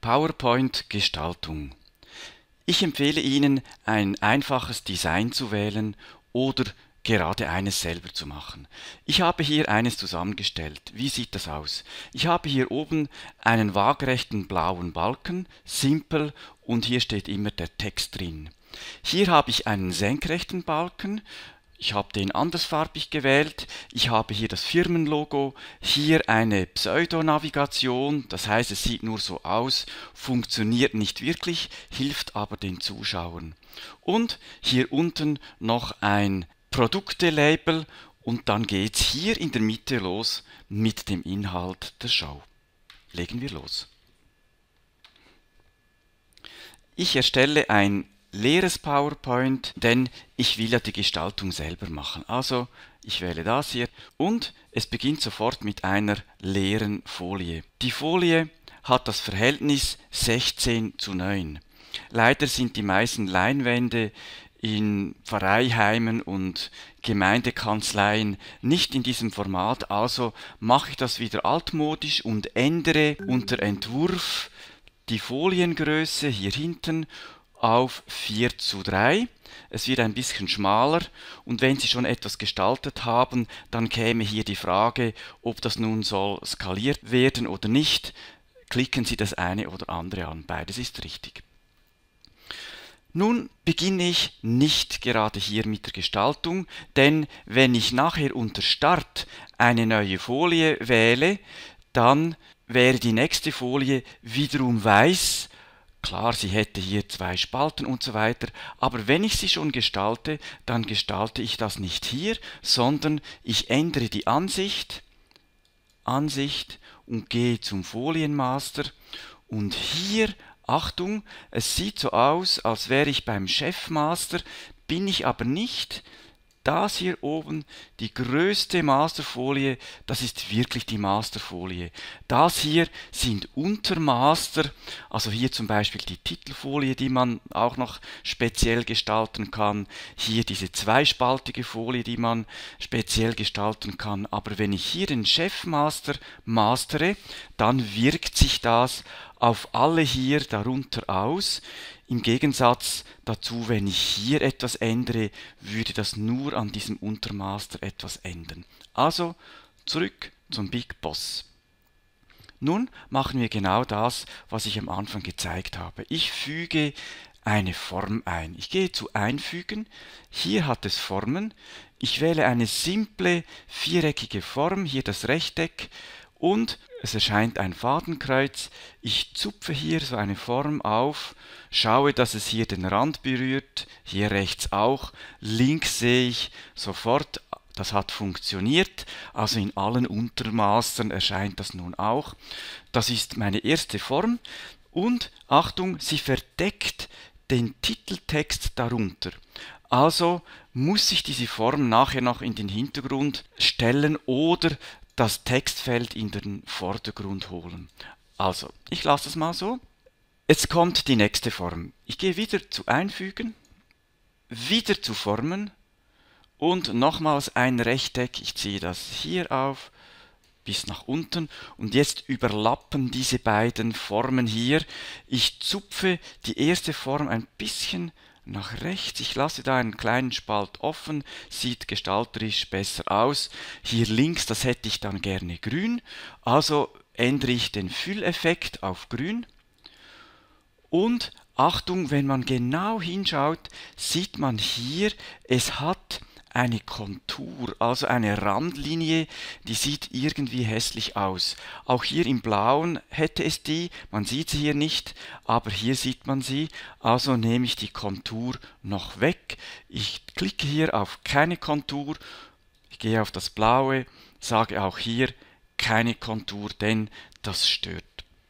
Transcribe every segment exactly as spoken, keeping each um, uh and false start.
PowerPoint-Gestaltung. Ich empfehle Ihnen, ein einfaches Design zu wählen oder gerade eines selber zu machen. Ich habe hier eines zusammengestellt. Wie sieht das aus? Ich habe hier oben einen waagerechten blauen Balken, simpel, und hier steht immer der Text drin. Hier habe ich einen senkrechten Balken. Ich habe den andersfarbig gewählt. Ich habe hier das Firmenlogo, hier eine Pseudonavigation, das heißt, es sieht nur so aus, funktioniert nicht wirklich, hilft aber den Zuschauern. Und hier unten noch ein Produktelabel und dann geht es hier in der Mitte los mit dem Inhalt der Show. Legen wir los. Ich erstelle ein leeres PowerPoint, denn ich will ja die Gestaltung selber machen. Also ich wähle das hier und es beginnt sofort mit einer leeren Folie. Die Folie hat das Verhältnis sechzehn zu neun. Leider sind die meisten Leinwände in Pfarreiheimen und Gemeindekanzleien nicht in diesem Format, also mache ich das wieder altmodisch und ändere unter Entwurf die Foliengröße hier hinten auf vier zu drei. Es wird ein bisschen schmaler und wenn Sie schon etwas gestaltet haben, dann käme hier die Frage, ob das nun soll skaliert werden oder nicht. Klicken Sie das eine oder andere an, beides ist richtig. Nun beginne ich nicht gerade hier mit der Gestaltung, denn wenn ich nachher unter Start eine neue Folie wähle, dann wäre die nächste Folie wiederum weiß. Klar, sie hätte hier zwei Spalten und so weiter, aber wenn ich sie schon gestalte, dann gestalte ich das nicht hier, sondern ich ändere die Ansicht, Ansicht und gehe zum Folienmaster und hier, Achtung, es sieht so aus, als wäre ich beim Chefmaster, bin ich aber nicht. Das hier oben, die größte Masterfolie, das ist wirklich die Masterfolie. Das hier sind Untermaster, also hier zum Beispiel die Titelfolie, die man auch noch speziell gestalten kann. Hier diese zweispaltige Folie, die man speziell gestalten kann. Aber wenn ich hier den Chefmaster mastere, dann wirkt sich das auf alle hier darunter aus. Im Gegensatz dazu, wenn ich hier etwas ändere, würde das nur an diesem Untermaster etwas ändern. Also zurück zum Big Boss. Nun machen wir genau das, was ich am Anfang gezeigt habe. Ich füge eine Form ein. Ich gehe zu Einfügen. Hier hat es Formen. Ich wähle eine simple viereckige Form, hier das Rechteck. Und es erscheint ein Fadenkreuz. Ich zupfe hier so eine Form auf, schaue, dass es hier den Rand berührt, hier rechts auch. Links sehe ich sofort, das hat funktioniert, also in allen Untermastern erscheint das nun auch. Das ist meine erste Form und Achtung, sie verdeckt den Titeltext darunter. Also muss ich diese Form nachher noch in den Hintergrund stellen oder das Textfeld in den Vordergrund holen. Also, ich lasse es mal so. Jetzt kommt die nächste Form. Ich gehe wieder zu Einfügen, wieder zu Formen und nochmals ein Rechteck. Ich ziehe das hier auf bis nach unten und jetzt überlappen diese beiden Formen hier. Ich zupfe die erste Form ein bisschen nach rechts. Ich lasse da einen kleinen Spalt offen, sieht gestalterisch besser aus. Hier links, das hätte ich dann gerne grün, also ändere ich den Fülleffekt auf grün. Und Achtung, wenn man genau hinschaut, sieht man hier, es hat eine Kontur, also eine Randlinie, die sieht irgendwie hässlich aus. Auch hier im Blauen hätte es die, man sieht sie hier nicht, aber hier sieht man sie, also nehme ich die Kontur noch weg. Ich klicke hier auf keine Kontur, ich gehe auf das Blaue, sage auch hier keine Kontur, denn das stört.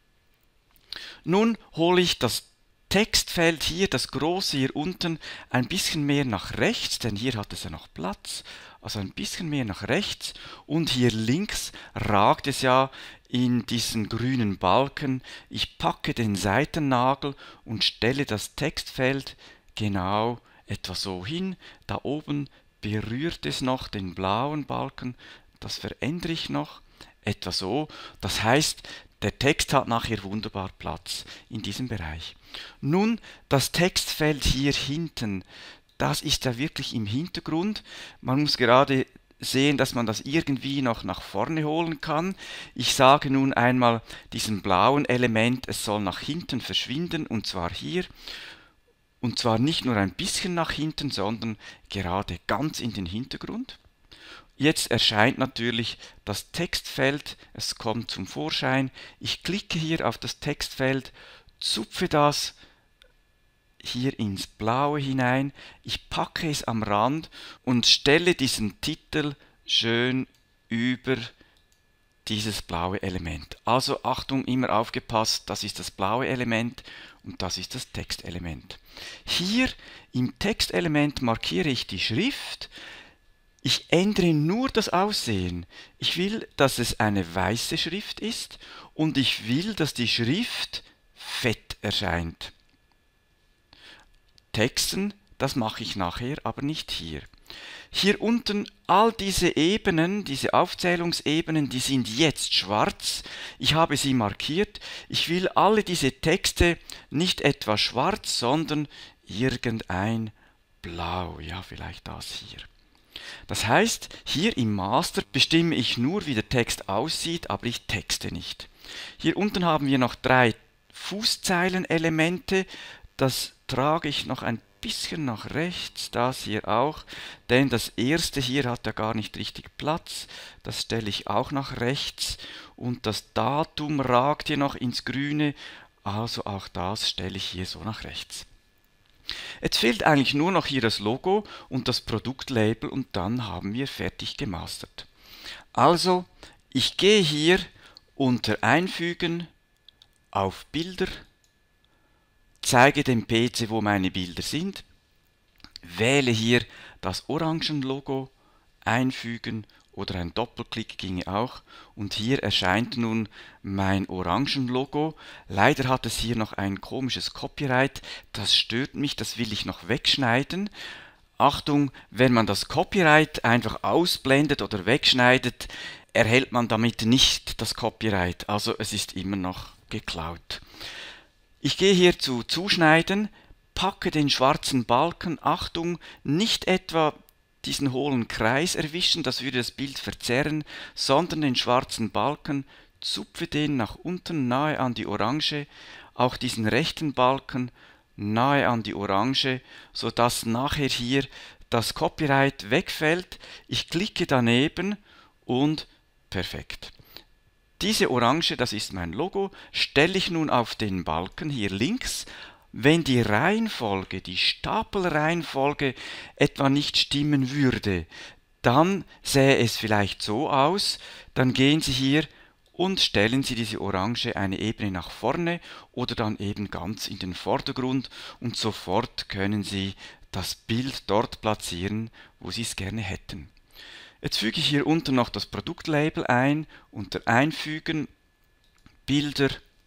Nun hole ich das Textfeld hier, das große hier unten, ein bisschen mehr nach rechts, denn hier hat es ja noch Platz, also ein bisschen mehr nach rechts und hier links ragt es ja in diesen grünen Balken. Ich packe den Seitennagel und stelle das Textfeld genau etwa so hin. Da oben berührt es noch den blauen Balken, das verändere ich noch, etwa so. Das heißt, Der Text hat nachher wunderbar Platz in diesem Bereich. Nun, das Textfeld hier hinten, das ist ja wirklich im Hintergrund. Man muss gerade sehen, dass man das irgendwie noch nach vorne holen kann. Ich sage nun einmal diesem blauen Element, es soll nach hinten verschwinden, und zwar hier. Und zwar nicht nur ein bisschen nach hinten, sondern gerade ganz in den Hintergrund. Jetzt erscheint natürlich das Textfeld, es kommt zum Vorschein. Ich klicke hier auf das Textfeld, zupfe das hier ins Blaue hinein, ich packe es am Rand und stelle diesen Titel schön über dieses blaue Element. Also Achtung, immer aufgepasst, das ist das blaue Element und das ist das Textelement. Hier im Textelement markiere ich die Schrift. Ich ändere nur das Aussehen. Ich will, dass es eine weiße Schrift ist und ich will, dass die Schrift fett erscheint. Texten, das mache ich nachher, aber nicht hier. Hier unten all diese Ebenen, diese Aufzählungsebenen, die sind jetzt schwarz. Ich habe sie markiert. Ich will alle diese Texte nicht etwa schwarz, sondern irgendein Blau. Ja, vielleicht das hier. Das heißt, hier im Master bestimme ich nur, wie der Text aussieht, aber ich texte nicht. Hier unten haben wir noch drei Fußzeilenelemente. Das trage ich noch ein bisschen nach rechts, das hier auch, denn das erste hier hat ja gar nicht richtig Platz, das stelle ich auch nach rechts und das Datum ragt hier noch ins Grüne, also auch das stelle ich hier so nach rechts. Jetzt fehlt eigentlich nur noch hier das Logo und das Produktlabel und dann haben wir fertig gemastert. Also, ich gehe hier unter Einfügen auf Bilder, zeige dem P C, wo meine Bilder sind, wähle hier das Orangenlogo, einfügen oder ein Doppelklick ginge auch und hier erscheint nun mein Orangenlogo. Leider hat es hier noch ein komisches Copyright, das stört mich, das will ich noch wegschneiden. Achtung, wenn man das Copyright einfach ausblendet oder wegschneidet, erhält man damit nicht das Copyright, also es ist immer noch geklaut. Ich gehe hier zu Zuschneiden, packe den schwarzen Balken, Achtung, nicht etwa diesen hohlen Kreis erwischen, das würde das Bild verzerren, sondern den schwarzen Balken, zupfe den nach unten nahe an die Orange, auch diesen rechten Balken nahe an die Orange, sodass nachher hier das Copyright wegfällt. Ich klicke daneben und perfekt. Diese Orange, das ist mein Logo, stelle ich nun auf den Balken hier links. Wenn die Reihenfolge, die Stapelreihenfolge etwa nicht stimmen würde, dann sähe es vielleicht so aus, dann gehen Sie hier und stellen Sie diese Orange eine Ebene nach vorne oder dann eben ganz in den Vordergrund und sofort können Sie das Bild dort platzieren, wo Sie es gerne hätten. Jetzt füge ich hier unten noch das Produktlabel ein, unter Einfügen, Bilder.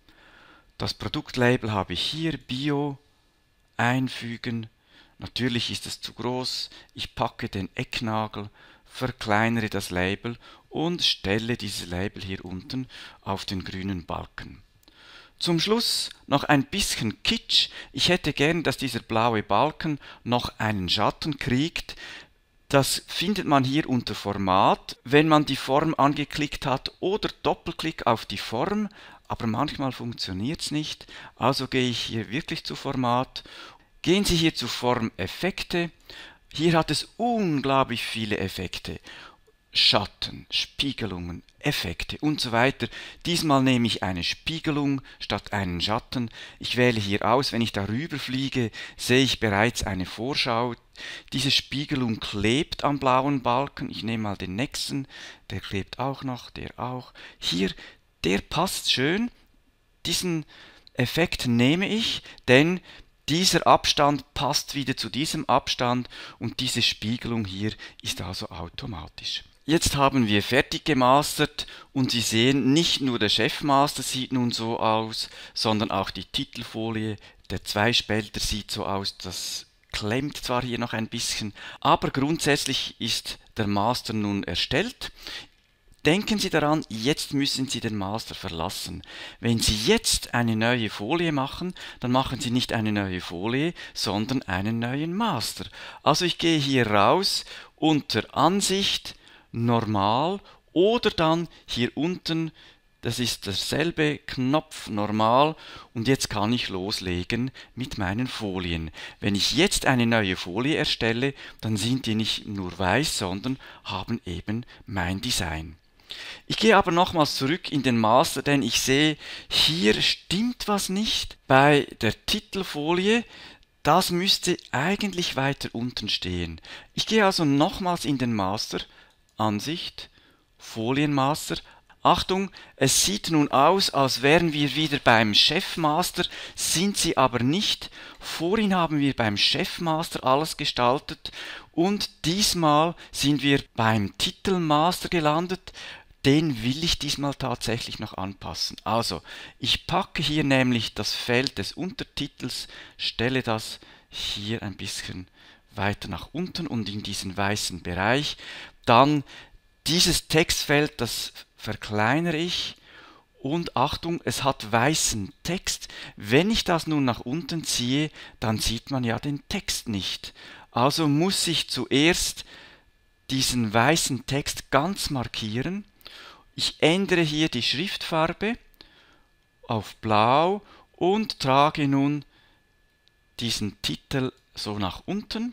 Das Produktlabel habe ich hier, Bio, einfügen. Natürlich ist es zu groß. Ich packe den Ecknagel, verkleinere das Label und stelle dieses Label hier unten auf den grünen Balken. Zum Schluss noch ein bisschen Kitsch. Ich hätte gern, dass dieser blaue Balken noch einen Schatten kriegt. Das findet man hier unter Format, wenn man die Form angeklickt hat oder Doppelklick auf die Form, aber manchmal funktioniert es nicht, also gehe ich hier wirklich zu Format. Gehen Sie hier zu Formeffekte, hier hat es unglaublich viele Effekte, Schatten, Spiegelungen, Effekte und so weiter. Diesmal nehme ich eine Spiegelung statt einen Schatten. Ich wähle hier aus, wenn ich darüber fliege, sehe ich bereits eine Vorschau. Diese Spiegelung klebt am blauen Balken. Ich nehme mal den nächsten, der klebt auch noch, der auch. Hier, der passt schön. Diesen Effekt nehme ich, denn dieser Abstand passt wieder zu diesem Abstand und diese Spiegelung hier ist also automatisch. Jetzt haben wir fertig gemastert und Sie sehen, nicht nur der Chefmaster sieht nun so aus, sondern auch die Titelfolie, der Zweispälter sieht so aus, das klemmt zwar hier noch ein bisschen, aber grundsätzlich ist der Master nun erstellt. Denken Sie daran, jetzt müssen Sie den Master verlassen. Wenn Sie jetzt eine neue Folie machen, dann machen Sie nicht eine neue Folie, sondern einen neuen Master. Also ich gehe hier raus unter Ansicht, Normal oder dann hier unten, das ist derselbe Knopf Normal und jetzt kann ich loslegen mit meinen Folien. Wenn ich jetzt eine neue Folie erstelle, dann sind die nicht nur weiß, sondern haben eben mein Design. Ich gehe aber nochmals zurück in den Master, denn ich sehe, hier stimmt was nicht bei der Titelfolie. Das müsste eigentlich weiter unten stehen. Ich gehe also nochmals in den Master, Ansicht, Folienmaster. Achtung, es sieht nun aus, als wären wir wieder beim Chefmaster, sind sie aber nicht. Vorhin haben wir beim Chefmaster alles gestaltet und diesmal sind wir beim Titelmaster gelandet. Den will ich diesmal tatsächlich noch anpassen. Also, ich packe hier nämlich das Feld des Untertitels, stelle das hier ein bisschen weiter nach unten und in diesen weißen Bereich. Dann dieses Textfeld, das verkleinere ich und Achtung, es hat weißen Text. Wenn ich das nun nach unten ziehe, dann sieht man ja den Text nicht. Also muss ich zuerst diesen weißen Text ganz markieren. Ich ändere hier die Schriftfarbe auf blau und trage nun diesen Titel so nach unten.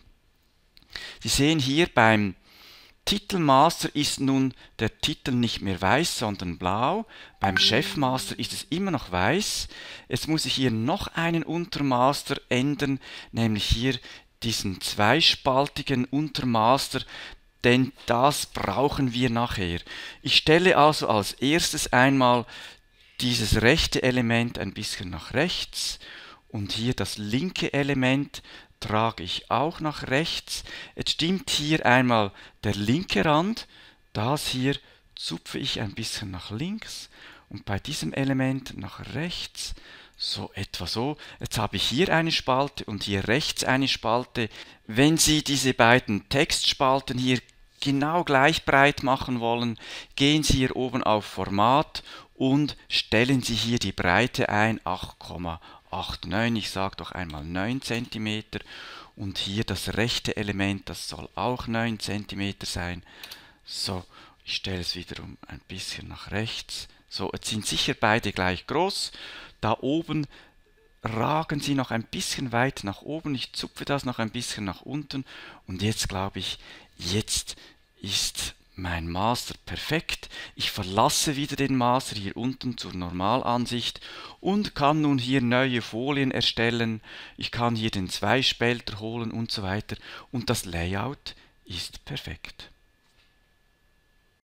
Sie sehen hier beim Titelmaster ist nun der Titel nicht mehr weiß, sondern blau. Beim Chefmaster ist es immer noch weiß. Jetzt muss ich hier noch einen Untermaster ändern, nämlich hier diesen zweispaltigen Untermaster, denn das brauchen wir nachher. Ich stelle also als erstes einmal dieses rechte Element ein bisschen nach rechts und hier das linke Element trage ich auch nach rechts. Jetzt stimmt hier einmal der linke Rand, das hier zupfe ich ein bisschen nach links und bei diesem Element nach rechts, so etwa so. Jetzt habe ich hier eine Spalte und hier rechts eine Spalte. Wenn Sie diese beiden Textspalten hier genau gleich breit machen wollen, gehen Sie hier oben auf Format und stellen Sie hier die Breite ein, acht Komma neunundachtzig, ich sage doch einmal neun Zentimeter und hier das rechte Element, das soll auch neun Zentimeter sein. So, ich stelle es wiederum ein bisschen nach rechts. So, jetzt sind sicher beide gleich groß. Da oben ragen sie noch ein bisschen weit nach oben. Ich zupfe das noch ein bisschen nach unten und jetzt glaube ich, jetzt ist mein Master perfekt. Ich verlasse wieder den Master hier unten zur Normalansicht und kann nun hier neue Folien erstellen. Ich kann hier den Zweispälter holen und so weiter und das Layout ist perfekt.